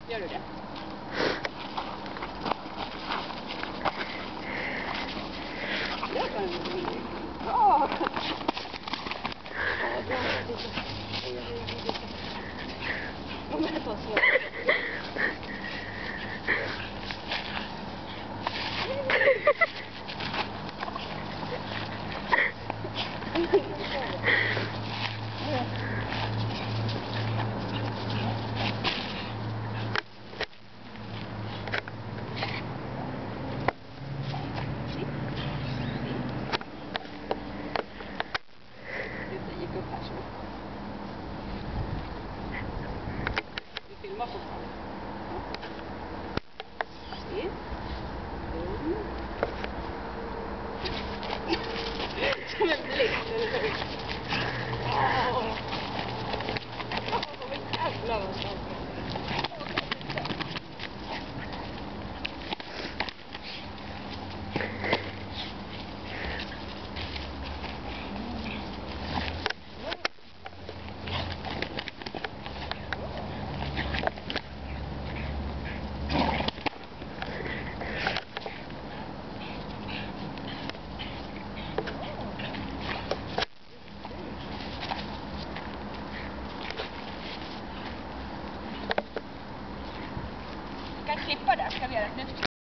Gör du det? Jag kan inte bli. Ja! Ja, bra. Kom här på oss. Filma fortfarande. Se. Som en blixt, eller hur? Åh, jävlar vad sant. Ska jag klippa där? Ska vi göra ett nytt klipp?